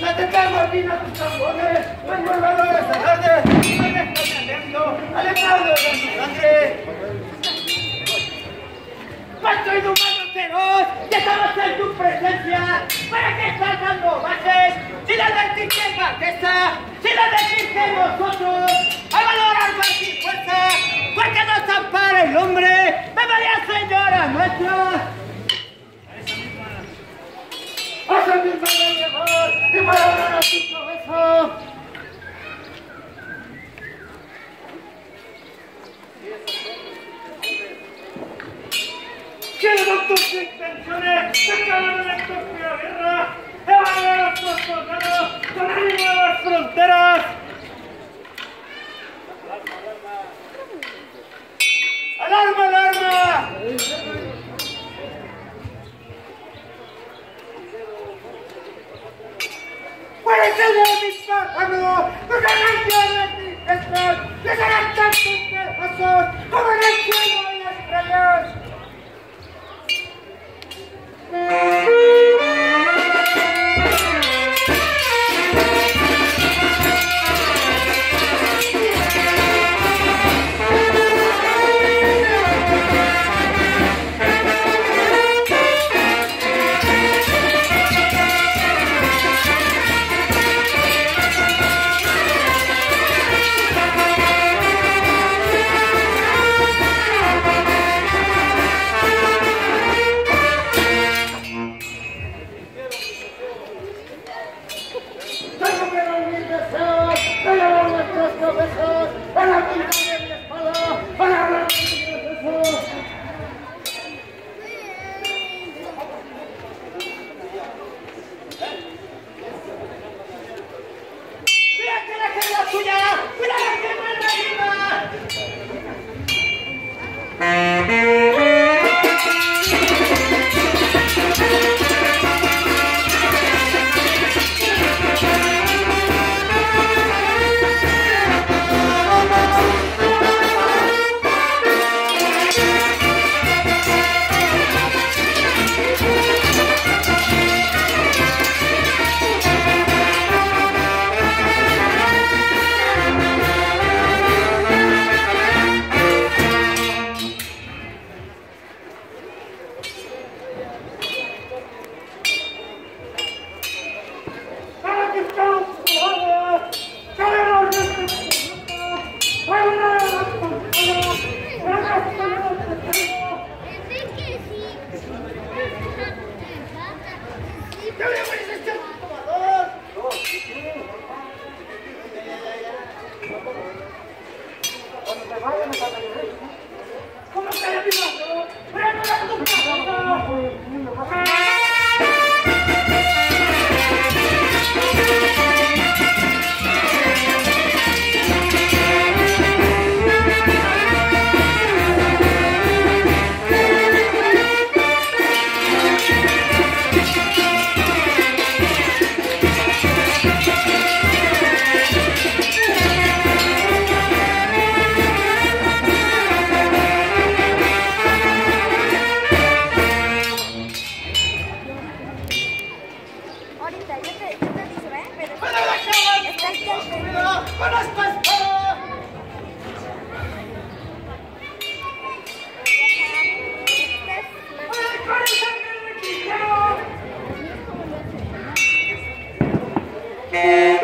Atendemos bien a tus tambores, los moradores sacerdotes, no me están atendiendo al estado de su sangre. ¡Cuánto inhumano feroz! ¡Ya estamos en tu presencia! ¿Para qué estás dando bases? ¡Si la advertiste en Marquesa! ¡Si la advertiste nosotros! ¡A valorar más sin fuerza! ¡Porque nos ampara el hombre! ¡Memoria, señora nuestra! ¡A esa misma de mi amor! ¡Y para hablar a tu cabeza! ¡Quiero con tus intenciones! ¡Declarar la estúpida guerra! ¡Evaluar a los soldados con ánimo de las fronteras! ¡Alarma, alarma! ¡Puede ser de mis pájaros! ¡Los arranques de mis gestos! ¡Les harán tantos pedazos como en el cielo y las estrellas! Yeah.